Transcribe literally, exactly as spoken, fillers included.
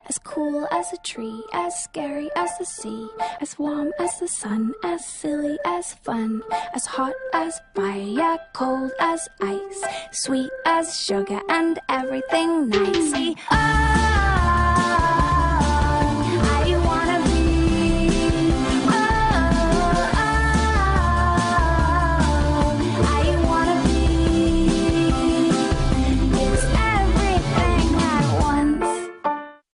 As cool as a tree, as scary as the sea, as warm as the sun, as silly as fun, as hot as fire, cold as ice, sweet as sugar and everything nice. See, oh,